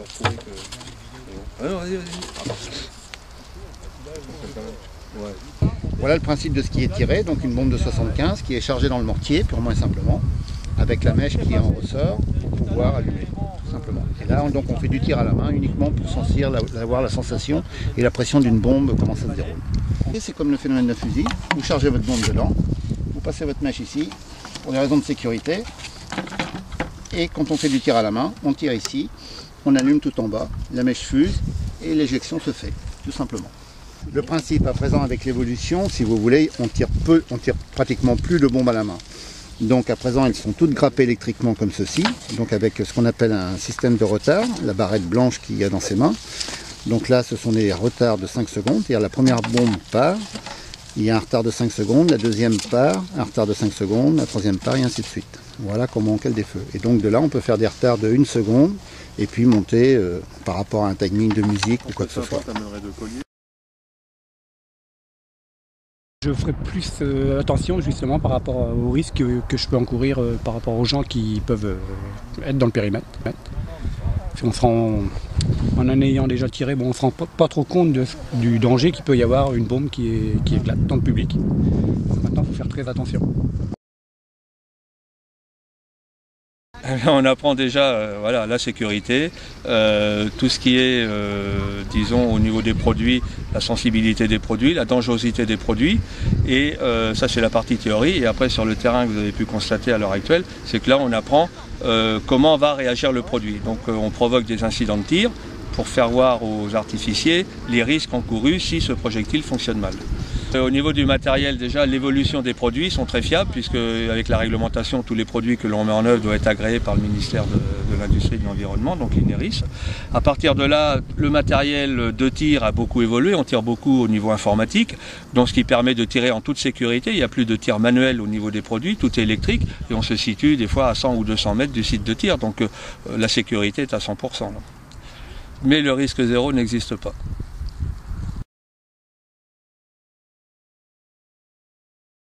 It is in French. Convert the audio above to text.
retrouver que... Ah non, vas-y. Ouais. Voilà le principe de ce qui est tiré, donc une bombe de 75 qui est chargée dans le mortier, purement et simplement, avec la mèche qui en ressort pour pouvoir allumer, tout simplement. Et là, donc, on fait du tir à la main uniquement pour sentir, avoir la sensation et la pression d'une bombe, comment ça se déroule. C'est comme le phénomène de fusil, vous chargez votre bombe dedans, vous passez votre mèche ici, pour des raisons de sécurité, et quand on fait du tir à la main, on tire ici, on allume tout en bas, la mèche fuse et l'éjection se fait, tout simplement. Le principe à présent avec l'évolution, si vous voulez, on tire pratiquement plus de bombes à la main. Donc à présent, elles sont toutes grappées électriquement comme ceci, donc avec ce qu'on appelle un système de retard, la barrette blanche qu'il y a dans ses mains. Donc là, ce sont des retards de 5 secondes, c'est-à-dire la première bombe part, il y a un retard de 5 secondes, la deuxième part, un retard de 5 secondes, la troisième part, et ainsi de suite. Voilà comment on cale des feux. Et donc de là, on peut faire des retards de 1 seconde, et puis monter par rapport à un timing de musique ou quoi que ce soit. Je ferai plus attention justement par rapport aux risques que je peux encourir par rapport aux gens qui peuvent être dans le périmètre. En ayant déjà tiré, on ne se rend pas trop compte du danger qu'il peut y avoir une bombe qui éclate dans le public. Maintenant, il faut faire très attention. On apprend déjà voilà, la sécurité, tout ce qui est, disons, au niveau des produits, la sensibilité des produits, la dangerosité des produits. Et ça, c'est la partie théorie. Et après, sur le terrain que vous avez pu constater à l'heure actuelle, c'est que là, on apprend comment va réagir le produit. Donc, on provoque des incidents de tir pour faire voir aux artificiers les risques encourus si ce projectile fonctionne mal. Au niveau du matériel, déjà, l'évolution des produits sont très fiables puisque avec la réglementation, tous les produits que l'on met en œuvre doivent être agréés par le ministère de l'Industrie et de l'Environnement, donc l'INERIS. À partir de là, le matériel de tir a beaucoup évolué, on tire beaucoup au niveau informatique, donc ce qui permet de tirer en toute sécurité. Il n'y a plus de tir manuel au niveau des produits, tout est électrique et on se situe des fois à 100 ou 200 mètres du site de tir, donc la sécurité est à 100%. Là. Mais le risque zéro n'existe pas.